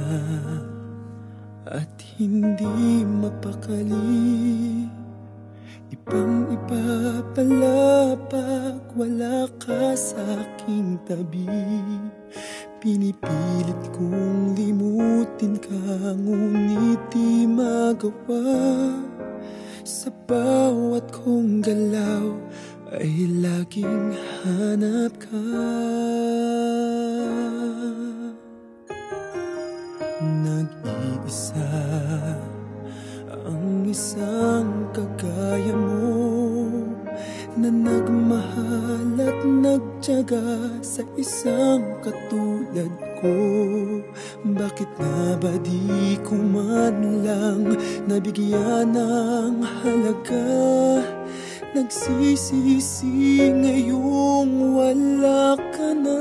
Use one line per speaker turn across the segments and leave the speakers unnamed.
at hindi mapakali. Ibang-iba pala pag wala ka sa aking tabi. Pinipilit kong limutin ka, ngunit di magawa. Sa bawat kong galaw ay laging hanap ka. Nag-iisa ang isang kagaya mo, na nagmahal at nagtiyaga sa isang katulad ko. Bakit nga ba di ko man lang nabigyan ng halaga? Nagsisisi ngayong wala ka na.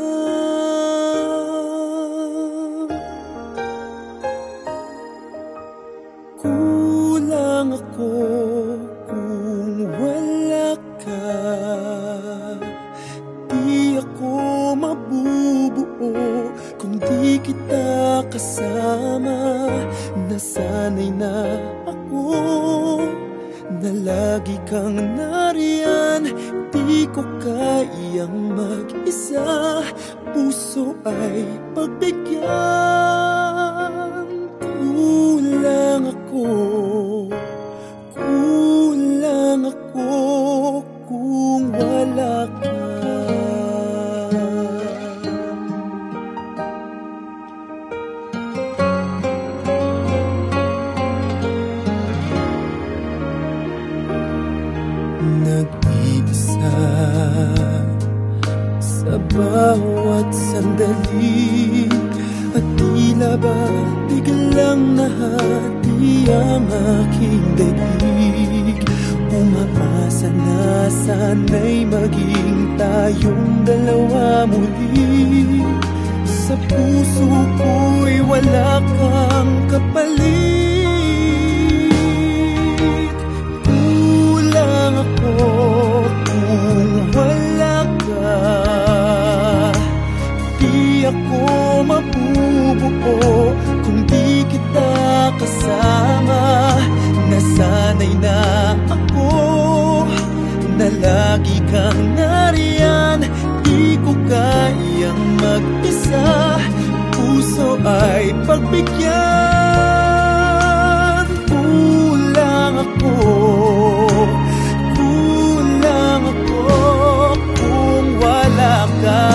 Kulang ako kung wala ka. Di ako mabubuo kung di kita kasama. Nasanay na ako na lagi kang nariyan. Di ko kayang mag-isa, puso ay pagbigyan. Kulang ako kung wala ka. Nag-iisa sa bawat sandali, at tila ba biglang nahati ang aking daig. Umaasa na sana'y maging tayong dalawa muli. Sa puso ko'y wala kang kapalit. Kulang ako kung wala ka. Di ako mabubuo kung di kita kasama. Nasanay na ako na lagi kang nariyan. Di ko kayang mag-isa, puso ay pagbigyan. Kulang ako kung wala ka.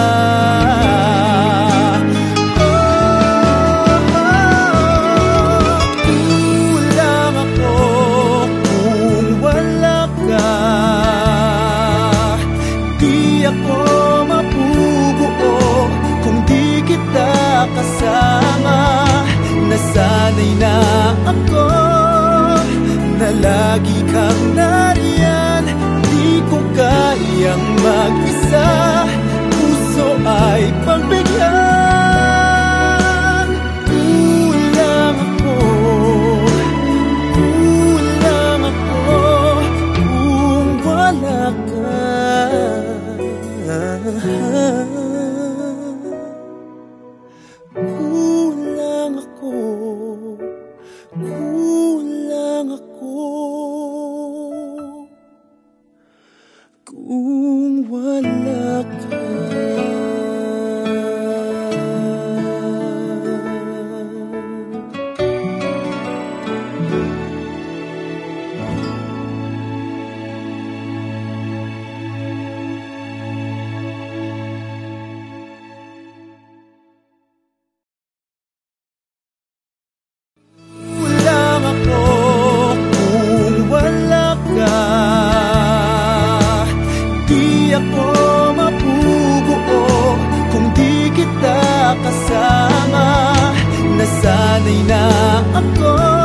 Kasama, nasanay na ako na lagi kang nariyan. Di ko kayang mag-isa, puso ay pagbigyan. Kulang ako kung wala ka. Kung wala ka. Kulang ako kung wala ka. Di ako mabubuo kung di kita kasama. Nasanay na ako